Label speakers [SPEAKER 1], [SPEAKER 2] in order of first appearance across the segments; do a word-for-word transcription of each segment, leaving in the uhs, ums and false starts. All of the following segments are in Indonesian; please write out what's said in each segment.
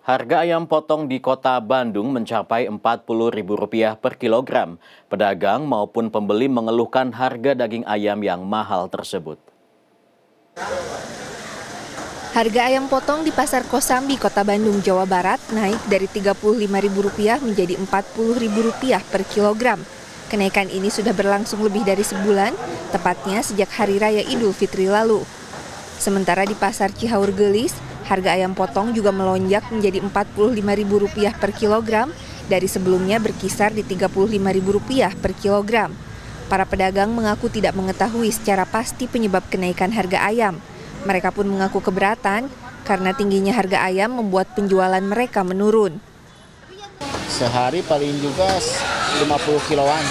[SPEAKER 1] Harga ayam potong di kota Bandung mencapai empat puluh ribu rupiah per kilogram. Pedagang maupun pembeli mengeluhkan harga daging ayam yang mahal tersebut.
[SPEAKER 2] Harga ayam potong di Pasar Kosambi, Kota Bandung, Jawa Barat naik dari tiga puluh lima ribu rupiah menjadi empat puluh ribu rupiah per kilogram. Kenaikan ini sudah berlangsung lebih dari sebulan, tepatnya sejak Hari Raya Idul Fitri lalu. Sementara di Pasar Cihaur Gelis, harga ayam potong juga melonjak menjadi empat puluh lima ribu rupiah per kilogram dari sebelumnya berkisar di tiga puluh lima ribu rupiah per kilogram. Para pedagang mengaku tidak mengetahui secara pasti penyebab kenaikan harga ayam. Mereka pun mengaku keberatan karena tingginya harga ayam membuat penjualan mereka menurun.
[SPEAKER 3] Sehari paling juga lima puluh kiloan.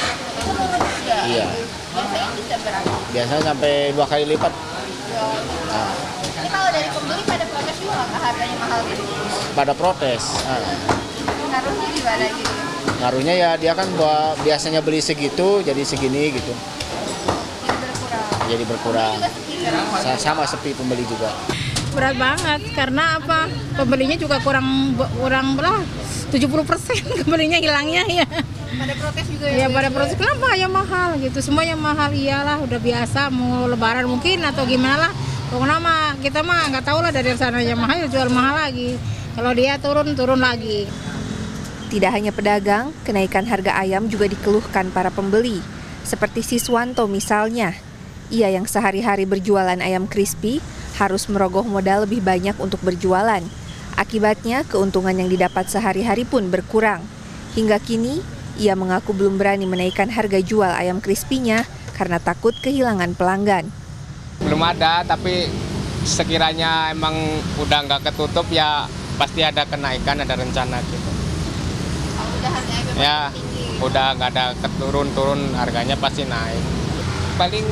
[SPEAKER 3] Iya. Biasanya sampai dua kali lipat. Nah.
[SPEAKER 4] Ini kalau dari pembeli pada protes juga nggak harganya mahal gitu?
[SPEAKER 3] Pada protes. Nah.
[SPEAKER 4] Ngaruhnya gimana gitu?
[SPEAKER 3] Ngaruhnya ya dia kan biasanya beli segitu jadi segini gitu.
[SPEAKER 4] Jadi berkurang.
[SPEAKER 3] Jadi berkurang.
[SPEAKER 4] Sepi,
[SPEAKER 3] Sama sepi pembeli juga.
[SPEAKER 5] Berat banget karena apa? Pembelinya juga kurang kurang belah tujuh puluh persen pembelinya hilangnya ya.
[SPEAKER 4] Pada protes juga
[SPEAKER 5] ya? Ya pada protes, kenapa ayam mahal gitu, semuanya mahal, iyalah udah biasa mau lebaran mungkin atau gimana lah. Pokoknya mah kita mah nggak tahu lah dari sana yang mahal jual mahal lagi. Kalau dia turun, turun lagi.
[SPEAKER 2] Tidak hanya pedagang, kenaikan harga ayam juga dikeluhkan para pembeli. Seperti Siswanto misalnya, ia yang sehari-hari berjualan ayam crispy harus merogoh modal lebih banyak untuk berjualan. Akibatnya keuntungan yang didapat sehari-hari pun berkurang. Hingga kini, ia mengaku belum berani menaikkan harga jual ayam crispy-nya karena takut kehilangan pelanggan.
[SPEAKER 6] Belum ada, tapi sekiranya emang udah nggak ketutup ya pasti ada kenaikan, ada rencana gitu.
[SPEAKER 4] Oh, udah harganya
[SPEAKER 6] ya,
[SPEAKER 4] tinggi.
[SPEAKER 6] Udah nggak ada keturun-turun, harganya pasti naik. Paling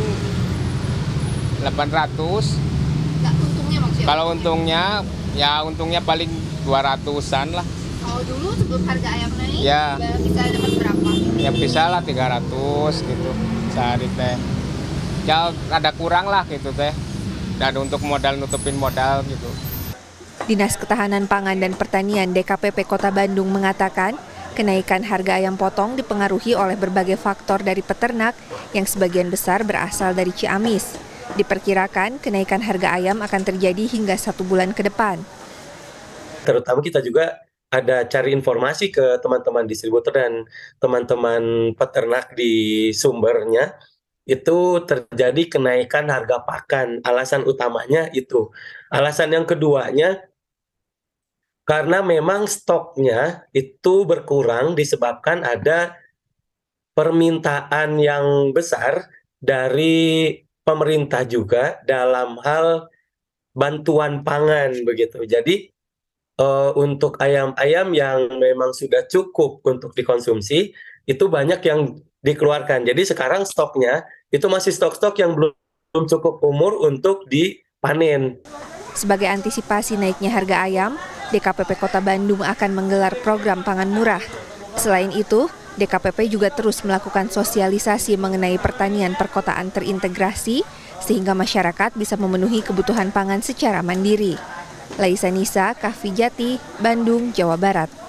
[SPEAKER 6] delapan ratus.
[SPEAKER 4] Nggak untungnya maksudnya?
[SPEAKER 6] Kalau untungnya, ya untungnya paling dua ratusan lah.
[SPEAKER 4] Kalau dulu sebelum harga ayam naik,
[SPEAKER 6] ya,
[SPEAKER 4] bisa dapat berapa?
[SPEAKER 6] Ya bisa lah tiga ratus gitu sehari teh. Ya ada kurang lah gitu teh. Dan untuk modal nutupin modal gitu.
[SPEAKER 2] Dinas Ketahanan Pangan dan Pertanian D K P P Kota Bandung mengatakan, kenaikan harga ayam potong dipengaruhi oleh berbagai faktor dari peternak yang sebagian besar berasal dari Ciamis. Diperkirakan kenaikan harga ayam akan terjadi hingga satu bulan ke depan.
[SPEAKER 7] Terutama kita juga ada cari informasi ke teman-teman distributor dan teman-teman peternak di sumbernya, itu terjadi kenaikan harga pakan. Alasan utamanya itu. Alasan yang keduanya, karena memang stoknya itu berkurang disebabkan ada permintaan yang besar dari pemerintah juga dalam hal bantuan pangan begitu. Jadi Uh, untuk ayam-ayam yang memang sudah cukup untuk dikonsumsi, itu banyak yang dikeluarkan. Jadi sekarang stoknya itu masih stok-stok yang belum cukup umur untuk dipanen.
[SPEAKER 2] Sebagai antisipasi naiknya harga ayam, D K P P Kota Bandung akan menggelar program pangan murah. Selain itu, D K P P juga terus melakukan sosialisasi mengenai pertanian perkotaan terintegrasi, sehingga masyarakat bisa memenuhi kebutuhan pangan secara mandiri. Laisa Nisa, Kahvi Jati, Bandung, Jawa Barat.